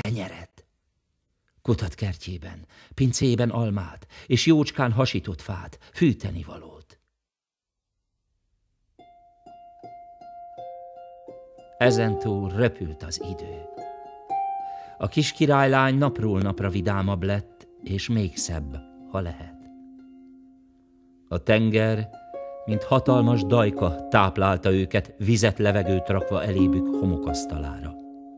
kenyeret, kutat kertjében, pincéjében almát, és jócskán hasított fát, fűtenivalót. Ezentúl röpült az idő. A kis királylány napról napra vidámabb lett, és még szebb, ha lehet. A tenger, mint hatalmas dajka, táplálta őket, vizet, levegőt rakva elébük homokasztalára.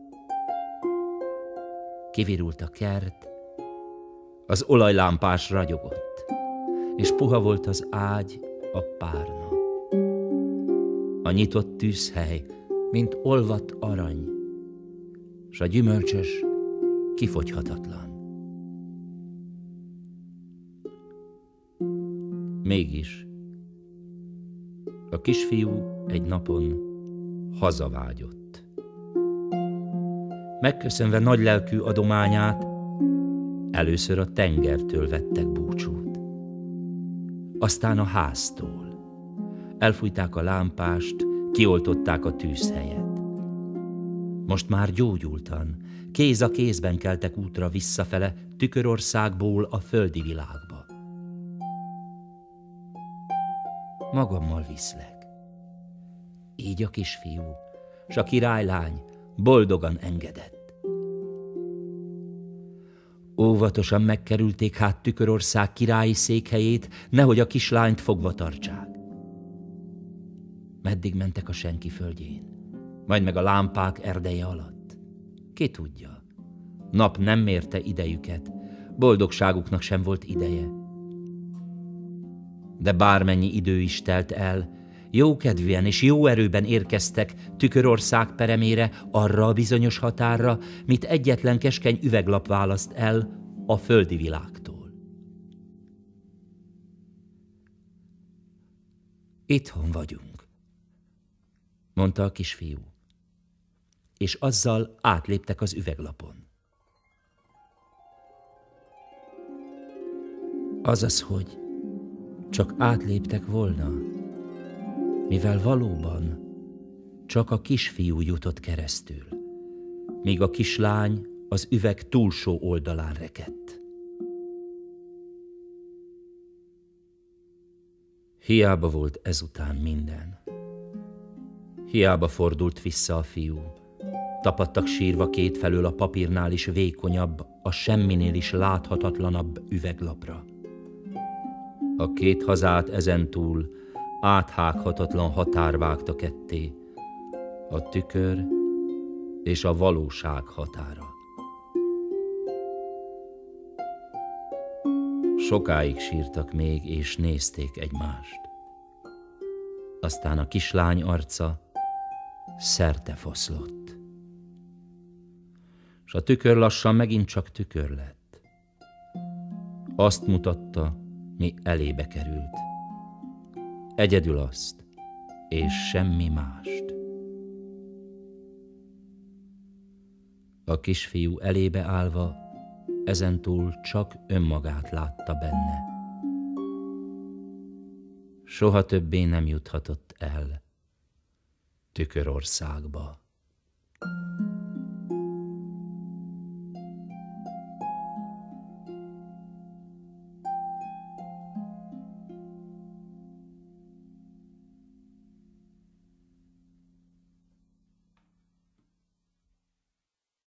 Kivirult a kert, az olajlámpás ragyogott, és puha volt az ágy, a párna. A nyitott tűzhely, mint olvadt arany, s a gyümölcsös, kifogyhatatlan. Mégis a kisfiú egy napon hazavágyott. Megköszönve nagylelkű adományát, először a tengertől vettek búcsút. Aztán a háztól. Elfújták a lámpást, kioltották a tűzhelyet. Most már gyógyultan, kéz a kézben keltek útra visszafele, Tükörországból a földi világba. Magammal viszlek. Így a kisfiú, s a királylány boldogan engedett. Óvatosan megkerülték hát Tükörország királyi székhelyét, nehogy a kislányt fogva tartsák. Meddig mentek a senki földjén, majd meg a lámpák erdeje alatt? Ki tudja, nap nem mérte idejüket, boldogságuknak sem volt ideje. De bármennyi idő is telt el, jókedvűen és jó erőben érkeztek Tükörország peremére, arra a bizonyos határra, mit egyetlen keskeny üveglap választ el a földi világtól. Itthon vagyunk, mondta a kisfiú, és azzal átléptek az üveglapon. Azaz, hogy csak átléptek volna, mivel valóban csak a kisfiú jutott keresztül, míg a kislány az üveg túlsó oldalán rekedt. Hiába volt ezután minden. Hiába fordult vissza a fiú. Tapadtak sírva kétfelől a papírnál is vékonyabb, a semminél is láthatatlanabb üveglapra. A két hazát ezentúl áthághatatlan határ vágta ketté, a tükör és a valóság határa. Sokáig sírtak még, és nézték egymást. Aztán a kislány arca szerte foszlott, s a tükör lassan megint csak tükör lett. Azt mutatta, mi elébe került. Egyedül azt, és semmi mást. A kisfiú elébe állva ezentúl csak önmagát látta benne. Soha többé nem juthatott el Tükörországba.